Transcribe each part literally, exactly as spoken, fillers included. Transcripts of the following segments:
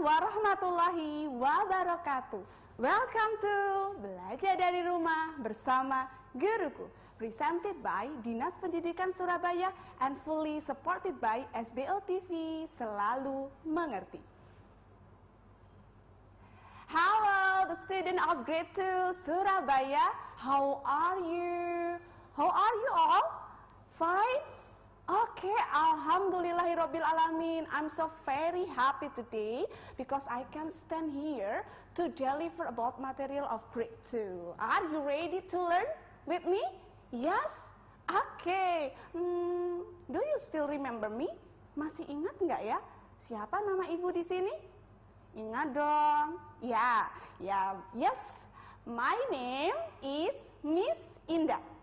warahmatullahi wabarakatuh. Welcome to Belajar dari Rumah bersama Guruku. Presented by Dinas Pendidikan Surabaya and fully supported by S B O T V. Selalu mengerti. Hello, the student of grade two Surabaya. How are you? How are you all? Fine? Okay, alhamdulillahirabbil alamin. I'm so very happy today because I can stand here to deliver about material of grade two. Are you ready to learn with me? Yes? Okay. Hmm, do you still remember me? Masih ingat nggak ya? Siapa nama ibu di sini? Ingat dong. Ya, ya, yes. My name is Miss Indah.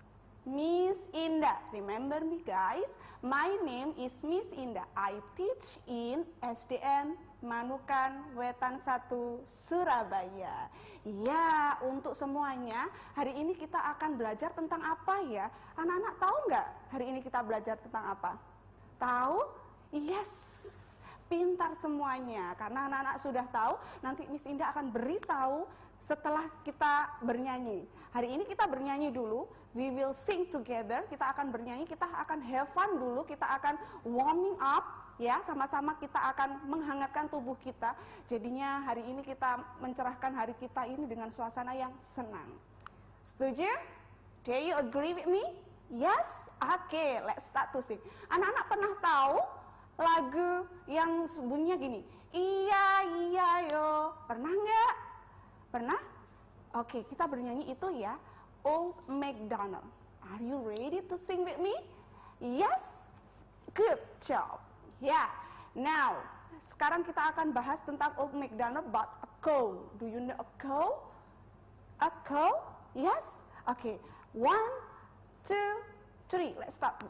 Miss Indah, remember me guys, my name is Miss Indah. I teach in S D N Manukan Wetan satu Surabaya. Ya, untuk semuanya, hari ini kita akan belajar tentang apa ya? Anak-anak tahu nggak hari ini kita belajar tentang apa? Tahu? Yes, pintar semuanya. Karena anak-anak sudah tahu, nanti Miss Indah akan beritahu setelah kita bernyanyi. Hari ini kita bernyanyi dulu, we will sing together, kita akan bernyanyi, kita akan have fun dulu, kita akan warming up, ya, sama-sama kita akan menghangatkan tubuh kita. Jadinya hari ini kita mencerahkan hari kita ini dengan suasana yang senang. Setuju? Do you agree with me? Yes? Okay, let's start to sing. Anak-anak pernah tahu lagu yang bunyinya gini? Iya, iya, yo. Pernah nggak? Pernah? Oke, kita bernyanyi itu ya. Old MacDonald. Are you ready to sing with me? Yes? Good job. Ya. Yeah. Now, sekarang kita akan bahas tentang Old MacDonald but a cow. Do you know a cow? A cow? Yes? Oke. One, two, three. Let's start.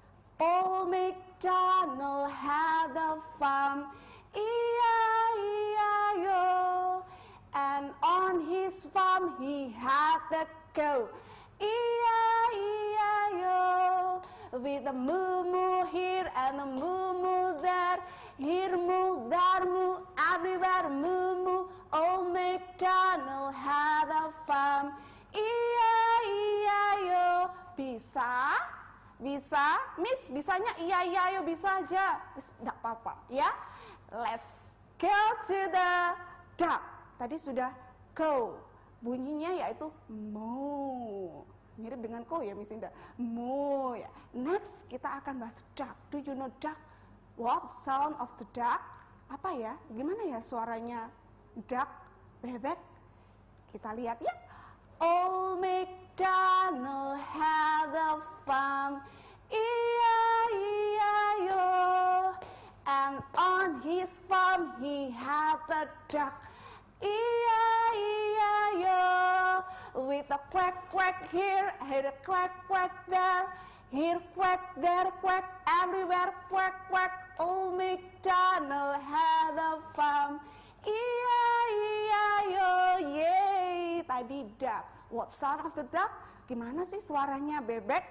Old MacDonald had a farm. E I E I O. And on his farm he had a cow. E I E I O. With a moo-moo here and a moo-moo there. Here moo, there moo, everywhere moo-moo. Old MacDonald had a farm. E I E I O. Bisa? Bisa? Miss, bisanya iya iya ayo bisa aja. Tidak apa-apa ya. Let's go to the duck. Tadi sudah cow, bunyinya yaitu moo. Mirip dengan cow ya Miss Indah. Moo ya. Next kita akan bahas duck. Do you know duck? What sound of the duck? Apa ya? Gimana ya suaranya duck, bebek? Kita lihat ya. Old MacDonald had a farm. E I E I O. And on his farm he had a duck. E I E I O. With a quack quack here, here a quack quack there, here quack, there quack, everywhere quack quack. Old MacDonald had a farm. E I E I O. Yay! Tadi duck. What sound of the duck? Gimana sih suaranya bebek?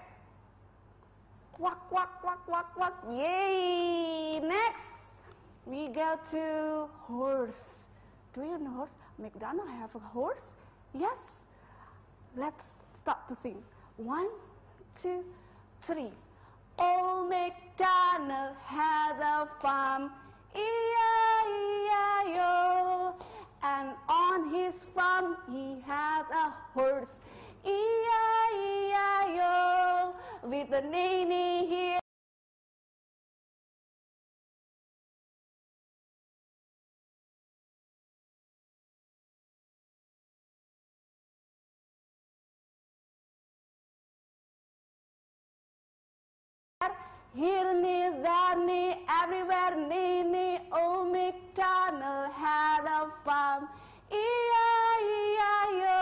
Quack quack quack quack quack. Yay! Next, we go to horse. Do you know horse? MacDonald have a horse? Yes. Let's start to sing. One, two, three. Old MacDonald had a farm. E I E I O. And on his farm he had a horse. E I E I O. With a neigh here. Here knee, there knee, everywhere knee, knee. Old MacDonald had a farm. E I E I O.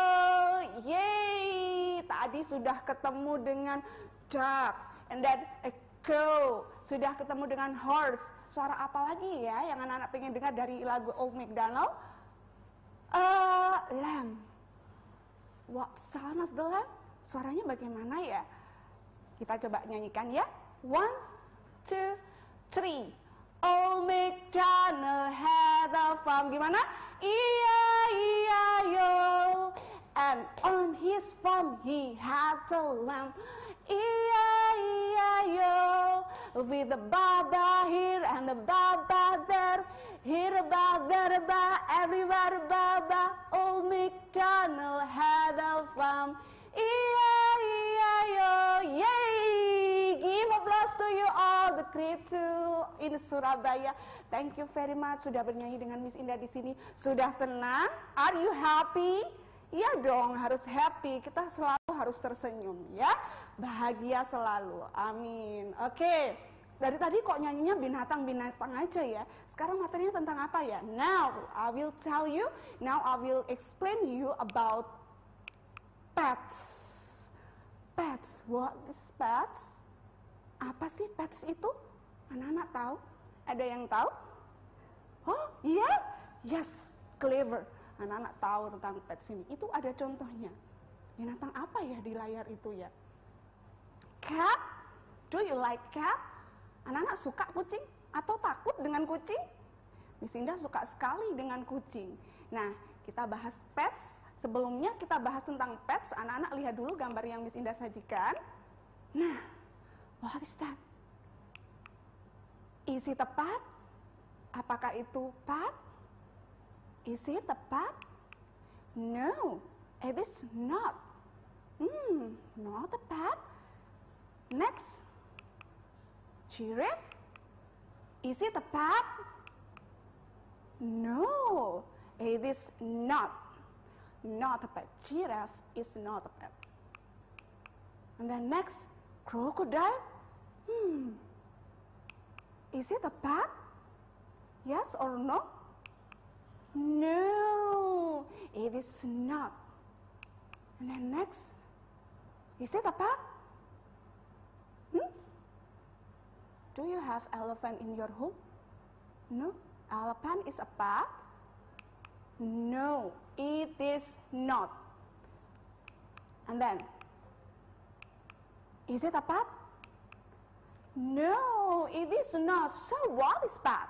Yay! Tadi sudah ketemu dengan duck, and then a cow. Sudah ketemu dengan horse. Suara apa lagi ya yang anak-anak pengen dengar dari lagu Old MacDonald? Uh, lamb. What sound of the lamb? Suaranya bagaimana ya? Kita coba nyanyikan ya. One, two, three. Old MacDonald had a farm. Gimana? E I E I O. And on his farm he had a lamb. E I E I O. With the baba here and the baba there. Here a ba, there a ba, everywhere a baba. Old MacDonald had a farm. E I E I O. Yay! Give applause to you all, the crew in Surabaya. Thank you very much sudah bernyanyi dengan Miss Indah di sini. Sudah senang? Are you happy? Iya dong, harus happy. Kita selalu harus tersenyum ya. Bahagia selalu. Amin. Oke. Okay. Dari tadi kok nyanyinya binatang-binatang aja ya. Sekarang materinya tentang apa ya? Now I will tell you. Now I will explain you about pets. Pets. What is pets? Apa sih pets itu? Anak-anak tahu? Ada yang tahu? Oh iya? Yes, clever. Anak-anak tahu tentang pets ini. Itu ada contohnya. Binatang apa ya di layar itu ya? Cat? Do you like cat? Anak-anak suka kucing atau takut dengan kucing? Miss Indah suka sekali dengan kucing. Nah, kita bahas pets. Sebelumnya kita bahas tentang pets. Anak-anak lihat dulu gambar yang Miss Indah sajikan. Nah, what is that? Is it a pet? Apakah itu pet? Is it a pet? No, it is not. Hmm, not a pet. Next. Giraffe? Is it a pet? No, it is not. Not a pet. Giraffe is not a pet. And then next, crocodile? Hmm. Is it a pet? Yes or no? No, it is not. And then next, is it a pet? Hmm? Do you have elephant in your home? No, elephant is a pet? No, it is not. And then, is it a pet? No, it is not. So what is pet?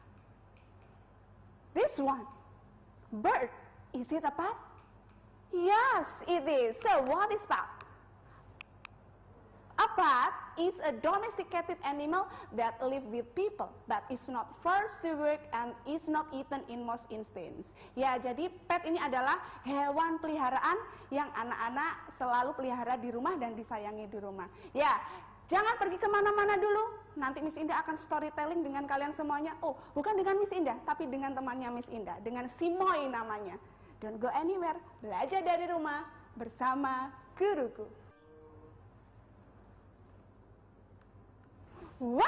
This one, bird. Is it a pet? Yes, it is. So what is pet? A pet is a domesticated animal that live with people, but is not forced to work and is not eaten in most instances. Ya, jadi pet ini adalah hewan peliharaan yang anak-anak selalu pelihara di rumah dan disayangi di rumah. Ya, jangan pergi kemana-mana dulu. Nanti Miss Indah akan storytelling dengan kalian semuanya. Oh, bukan dengan Miss Indah, tapi dengan temannya Miss Indah, dengan Simoy namanya. Don't go anywhere. Belajar dari rumah bersama guruku. Wah,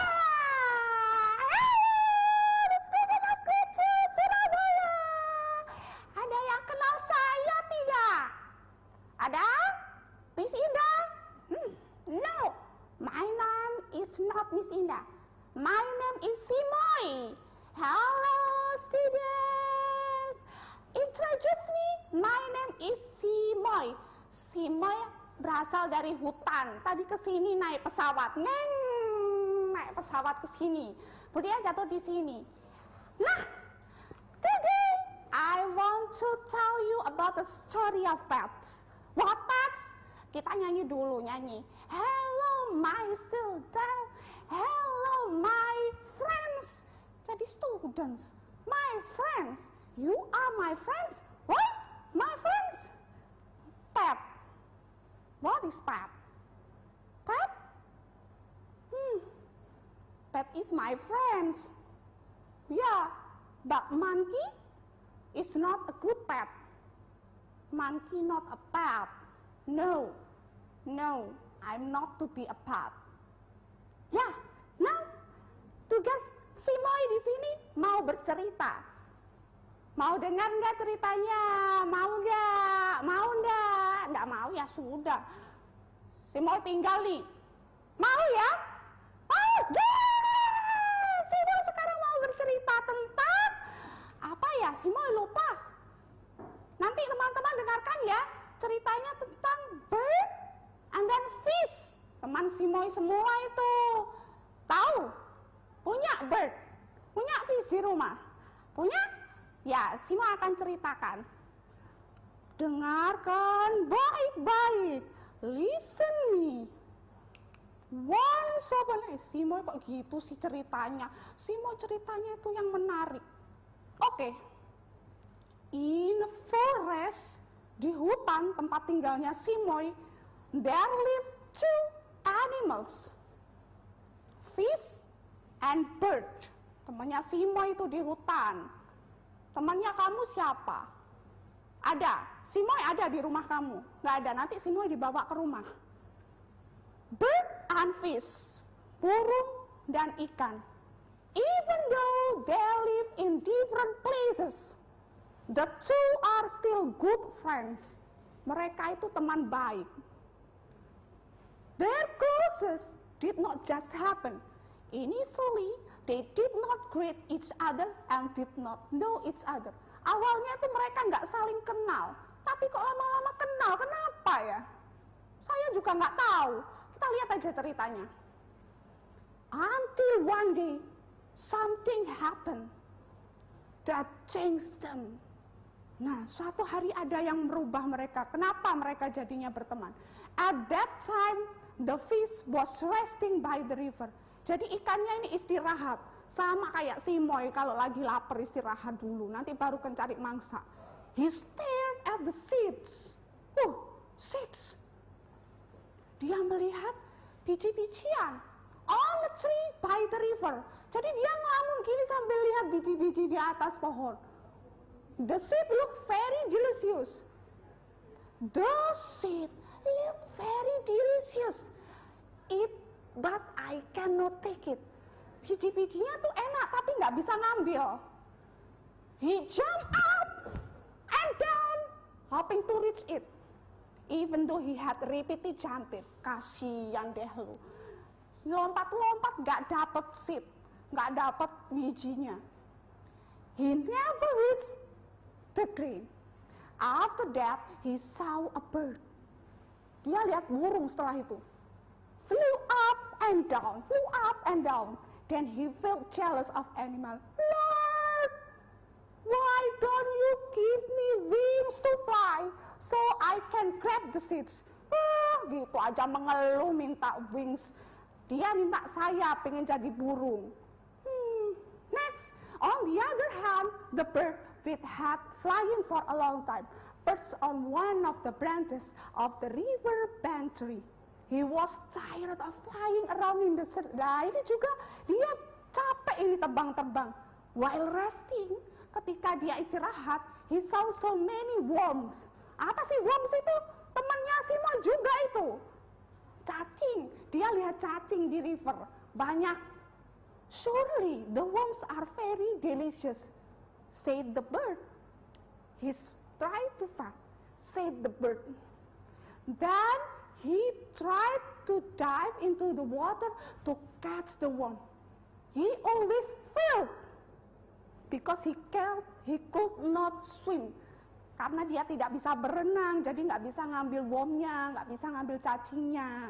the student of grade two Surabaya. Ada yang kenal saya tidak? Ada? Miss Indah? Hmm, no, my name is not Miss Indah. My name is Simoy. Hello, students. Introduce me. My name is Simoy. Simoy berasal dari hutan. Tadi kesini naik pesawat. Neng. Naik pesawat ke sini, kemudian jatuh di sini. Nah, today I want to tell you about the story of pets. What pets? Kita nyanyi dulu, nyanyi. Hello my student, hello my friends. Jadi students, my friends. You are my friends. What? My friends? Pet. What is pet? Pet? Hmm. Pet is my friends. Yeah, but monkey is not a good pet. Monkey not a pet. No, no, I'm not to be a pet. Yeah, now tugas Simoy di sini mau bercerita. Mau dengar nggak ceritanya? Mau nggak? Mau nggak? Nggak mau ya sudah. Simoy tinggal nih. Mau ya? Oh, yeah! Simoy sekarang mau bercerita tentang apa ya? Simoy lupa. Nanti teman-teman dengarkan ya. Ceritanya tentang bird and then fish. Teman Simoy semua itu tahu. Punya bird, punya fish di rumah. Punya? Ya, Simoy akan ceritakan. Dengarkan baik-baik. Listen me. Once upon a Simoy kok gitu sih ceritanya. Simoy ceritanya itu yang menarik. Oke. Okay. In a forest, di hutan tempat tinggalnya Simoy, there live two animals. Fish and bird. Temannya Simoy itu di hutan. Temannya kamu siapa? Ada. Simoy ada di rumah kamu. Nggak ada, nanti Simoy dibawa ke rumah. Bird and fish. Burung dan ikan. Even though they live in different places, the two are still good friends. Mereka itu teman baik. Their closeness did not just happen. Initially, they did not greet each other and did not know each other. Awalnya itu mereka nggak saling kenal, tapi kok lama-lama kenal, kenapa ya? Saya juga nggak tahu. Kita lihat aja ceritanya. Until one day, something happened that changed them. Nah, suatu hari ada yang merubah mereka. Kenapa mereka jadinya berteman? At that time, the fish was resting by the river. Jadi ikannya ini istirahat. Sama kayak Simoy kalau lagi lapar istirahat dulu. Nanti baru kan cari mangsa. He stared at the seeds. Uh, seeds. Dia melihat biji-bijian. On a tree by the river. Jadi dia ngelamun gini sambil lihat biji-biji di atas pohon. The seed look very delicious. The seed look very delicious. It, but I cannot take it. Biji-bijinya tuh enak, tapi nggak bisa ngambil. He jump up and down, hoping to reach it. Even though he had repeatedly jumped it. Kasian deh lu. Lompat-lompat nggak dapet seed, nggak dapet bijinya. He never reached the green. After that, he saw a bird. Dia lihat burung setelah itu. Flew up and down, flew up and down. Then he felt jealous of animal. Lord, why don't you give me wings to fly so I can grab the seeds? Ah, gitu aja mengeluh minta wings. Dia minta saya pengen jadi burung. Hmm. Next, on the other hand, the bird with had flying for a long time, perched on one of the branches of the river bank tree. He was tired of flying around in the sea. Nah, ini juga dia capek ini terbang-terbang. While resting, ketika dia istirahat, he saw so many worms. Apa sih worms itu? Temannya Simoy juga itu. Cacing. Dia lihat cacing di river. Banyak. Surely the worms are very delicious, said the bird. He's trying to find, said the bird. Then he tried to dive into the water to catch the worm. He always failed because he can't, he could not swim. Karena dia tidak bisa berenang, jadi nggak bisa ngambil wormnya, nggak bisa ngambil cacingnya.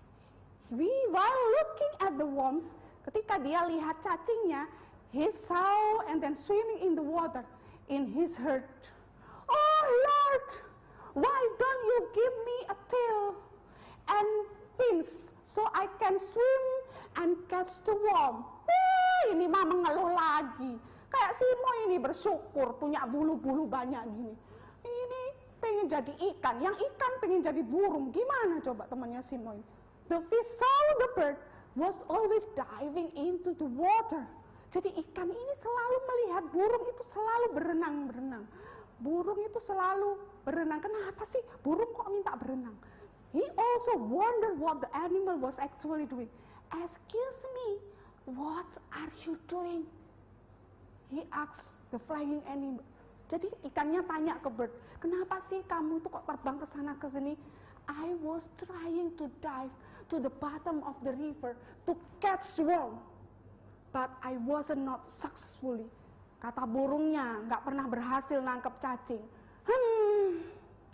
We, while looking at the worms, ketika dia lihat cacingnya, he saw and then swimming in the water in his heart. Oh Lord, why don't you give me a tail and fins so I can swim and catch the worm? Wah, ini mah mengeluh lagi. Kayak Simoy ini bersyukur punya bulu-bulu banyak gini. Ini pengen jadi ikan, yang ikan pengen jadi burung. Gimana coba temannya Simoy? The fish saw the bird was always diving into the water. Jadi ikan ini selalu melihat burung itu selalu berenang-berenang. Burung itu selalu berenang. Kenapa sih burung kok minta berenang? He also wondered what the animal was actually doing. Excuse me, what are you doing? He asked the flying animal. Jadi ikannya tanya ke bird, kenapa sih kamu tuh kok terbang ke sana ke sini? I was trying to dive to the bottom of the river to catch worm, but I wasn't not successfully. Kata burungnya, nggak pernah berhasil nangkep cacing. Hmm,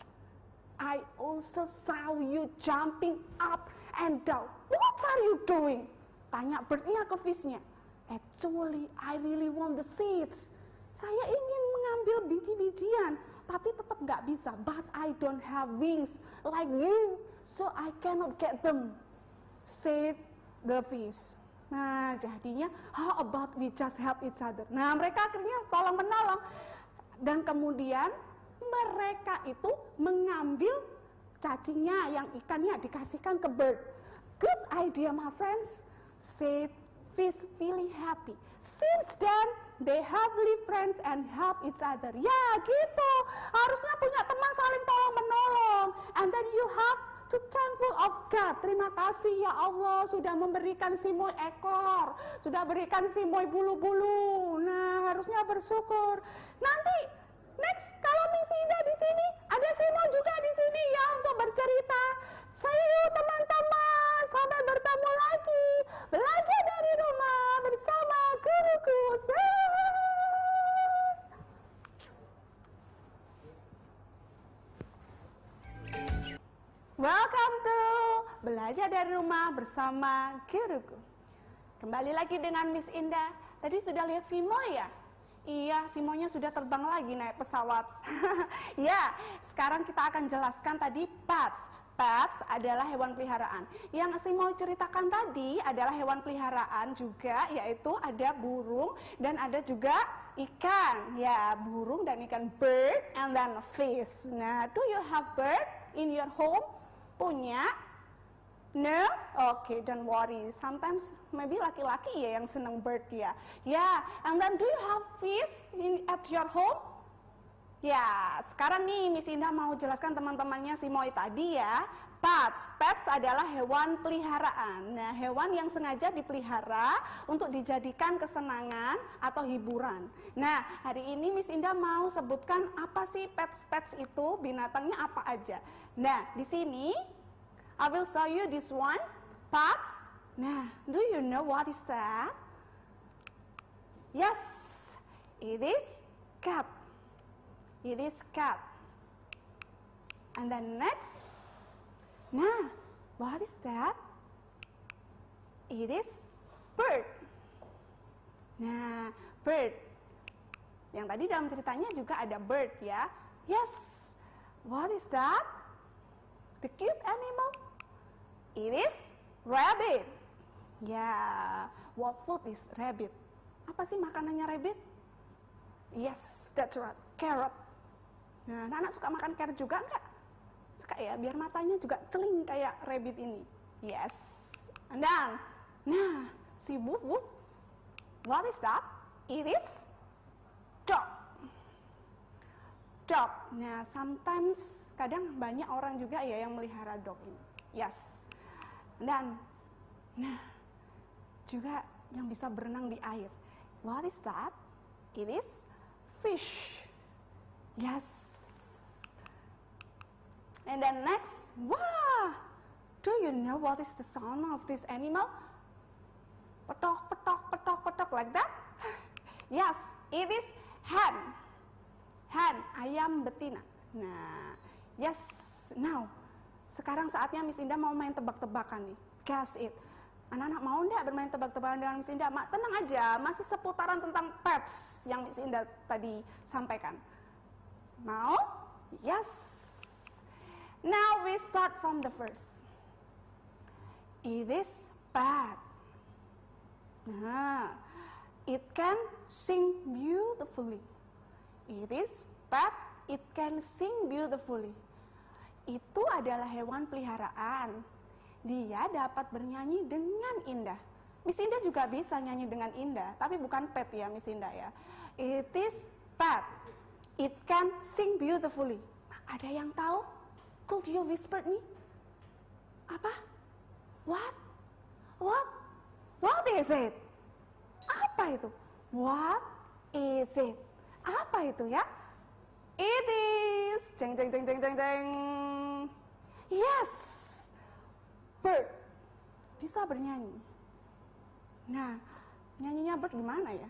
I also saw you jumping up and down. What are you doing? Tanya birdnya ke fishnya. Actually, I really want the seeds. Saya ingin mengambil ngambil biji-bijian, tapi tetap nggak bisa. But I don't have wings like you, so I cannot get them, said the fish. Nah, jadinya how about we just help each other. Nah, mereka akhirnya tolong menolong, dan kemudian mereka itu mengambil cacingnya yang ikannya dikasihkan ke bird. Good idea, my friends, said fish, feeling happy. Since then, they happily friends and help each other. Ya, gitu. Harusnya punya teman saling tolong menolong. And then you have to thankful of God. Terima kasih ya Allah sudah memberikan Simoy ekor, sudah berikan Simoy bulu-bulu. Nah, harusnya bersyukur. Nanti next kalau Miss Ida di sini, ada Simoy juga di sini ya untuk bercerita. See you teman-teman, sampai bertemu lagi. Belajar dari rumah bersama guruku. Welcome to Belajar dari Rumah bersama guruku. Kembali lagi dengan Miss Indah. Tadi sudah lihat Simoy ya? Iya, Simoynya sudah terbang lagi naik pesawat. Ya, sekarang kita akan jelaskan tadi pets. Pets adalah hewan peliharaan. Yang Simoy ceritakan tadi adalah hewan peliharaan juga, yaitu ada burung dan ada juga ikan. Ya, burung dan ikan, bird and then fish. Nah, do you have bird in your home? Punya? No? Oke, okay, don't worry. Sometimes maybe laki-laki ya yang senang bird ya. Ya, and then do you have fish in at your home? Ya, sekarang nih Miss Indah mau jelaskan teman-temannya Simoy tadi ya. Pets, pets adalah hewan peliharaan. Nah, hewan yang sengaja dipelihara untuk dijadikan kesenangan atau hiburan. Nah, hari ini Miss Indah mau sebutkan apa sih pets-pets itu, binatangnya apa aja. Nah, di sini I will show you this one, pets. Nah, do you know what is that? Yes, it is cat. It is cat. And then next, nah, what is that? It is bird. Nah, bird. Yang tadi dalam ceritanya juga ada bird ya. Yes, what is that? The cute animal. It is rabbit. Ya, yeah. What food is rabbit? Apa sih makanannya rabbit? Yes, that's right, carrot. Nah, anak-anak suka makan carrot juga enggak? Suka ya, biar matanya juga celing kayak rabbit ini. Yes. And then, nah, si woof woof, what is that? It is dog. Dog. Nah, sometimes, kadang banyak orang juga ya yang melihara dog ini. Yes. Dan, nah, juga yang bisa berenang di air. What is that? It is fish. Yes. And then next, wow, do you know what is the sound of this animal? Petok, petok, petok, petok, like that? Yes, it is hen. Hen, ayam betina. Nah, yes, now, sekarang saatnya Miss Indah mau main tebak-tebakan nih. Guess it. Anak-anak mau enggak bermain tebak-tebakan dengan Miss Indah? Mak, tenang aja, masih seputaran tentang pets yang Miss Indah tadi sampaikan. Mau? Yes. Now we start from the first. It is bat. Nah, it can sing beautifully. It is bat, it can sing beautifully. Itu adalah hewan peliharaan. Dia dapat bernyanyi dengan indah. Miss Indah juga bisa nyanyi dengan indah, tapi bukan pet ya Miss Indah ya. It is bat. It can sing beautifully. Ada yang tahu? Could you whisper me? Apa? What? What? What is it? Apa itu? What is it? Apa itu ya? It is. Jeng jeng jeng jeng jeng jeng. Yes. Bird. Bisa bernyanyi. Nah, nyanyinya bird gimana ya?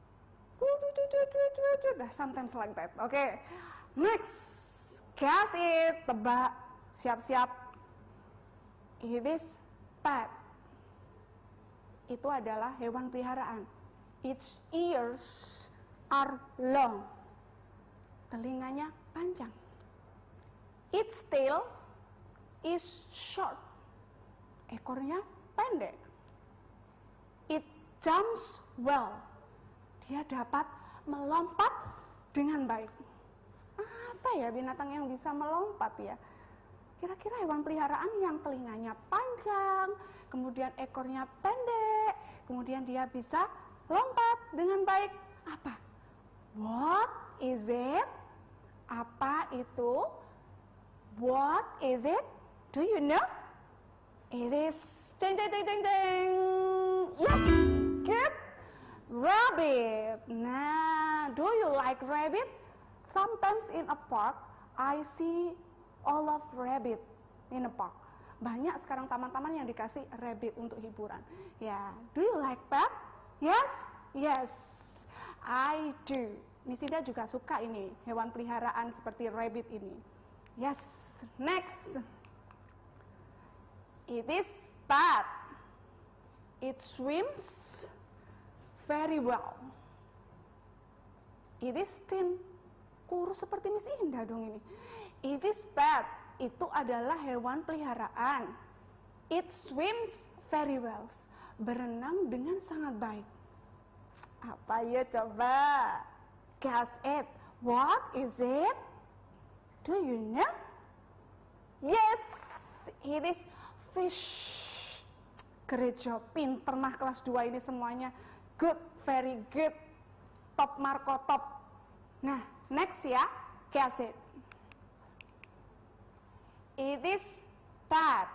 Sometimes like that. Oke. Okay. Next. Guess it, tebak, siap-siap. It is pet. Itu adalah hewan peliharaan. Its ears are long. telinganya panjang. Its tail is short. Ekornya pendek. It jumps well. Dia dapat melompat dengan baik. Apa ya binatang yang bisa melompat ya? Kira-kira hewan peliharaan yang telinganya panjang, kemudian ekornya pendek, kemudian dia bisa lompat dengan baik. Apa? What is it? Apa itu? What is it? Do you know? It is ding ding ding ding ding. Yes, good. Rabbit. Nah, do you like rabbit? Sometimes in a park, I see all of rabbit in a park. Banyak sekarang taman-taman yang dikasih rabbit untuk hiburan. Ya, do you like pet? Yes, yes, I do. Miss Ida juga suka ini hewan peliharaan seperti rabbit ini. Yes, next. It is bat. It swims very well. It is thin. Kurus seperti Miss Indah dong ini. It is bat. Itu adalah hewan peliharaan. It swims very well. Berenang dengan sangat baik. Apa ya coba? Guess it. What is it? Do you know? Yes, it is fish. Great job. Pinter mah kelas dua ini semuanya. Good, very good. Top Marco top. Nah, next ya, guess it. It is bat.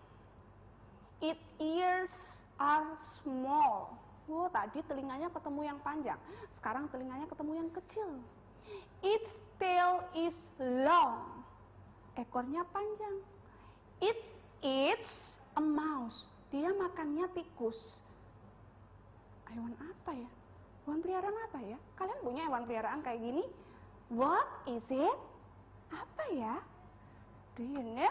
Its ears are small. Oh, tadi telinganya ketemu yang panjang. Sekarang telinganya ketemu yang kecil. Its tail is long. Ekornya panjang. It eats a mouse. Dia makannya tikus. Hewan apa ya? Hewan peliharaan apa ya? Kalian punya hewan peliharaan kayak gini? What is it? Apa ya? Do you know?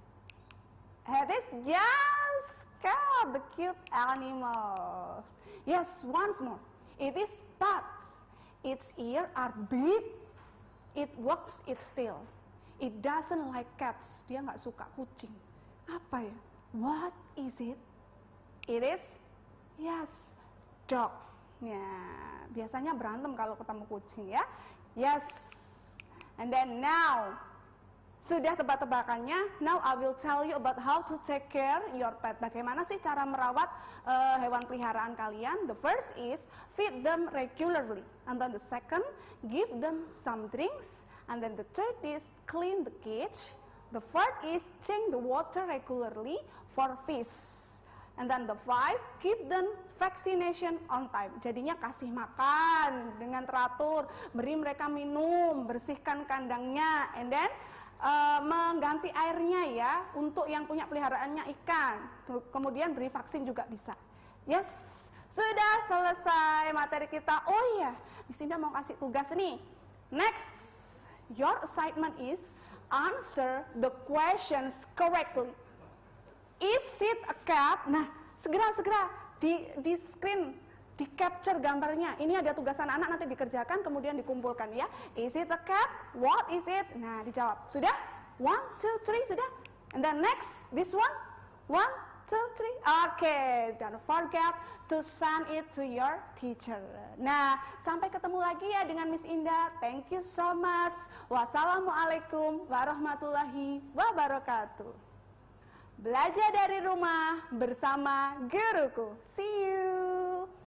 It is just cat, the cute animals. Yes, once more. It is bats. Its ears are big. It wags its tail. It doesn't like cats. Dia nggak suka kucing. Apa ya? What is it? It is, yes, dog. Ya, biasanya berantem kalau ketemu kucing ya. Yes. And then now, sudah tebak-tebakannya. Now I will tell you about how to take care your pet. Bagaimana sih cara merawat uh, hewan peliharaan kalian? The first is feed them regularly. And then the second, give them some drinks. And then the third is clean the cage. The fourth is change the water regularly for fish. And then the five, give them vaccination on time. Jadinya kasih makan dengan teratur, beri mereka minum, bersihkan kandangnya, and then uh, mengganti airnya ya untuk yang punya peliharaannya ikan. Kemudian beri vaksin juga bisa. Yes, sudah selesai materi kita. Oh iya, Miss Indah mau kasih tugas nih. Next, your assignment is answer the questions correctly. Is it a cat? Nah, segera-segera di, di screen, di capture gambarnya. Ini ada tugasan anak nanti dikerjakan, kemudian dikumpulkan ya. Is it a cat? What is it? Nah, dijawab. Sudah? One, two, three, sudah? And then next, this one? One, two, three. Oke, okay. Don't forget to send it to your teacher. Nah, sampai ketemu lagi ya dengan Miss Indah. Thank you so much. Wassalamualaikum warahmatullahi wabarakatuh. Belajar dari rumah bersama guruku. See you.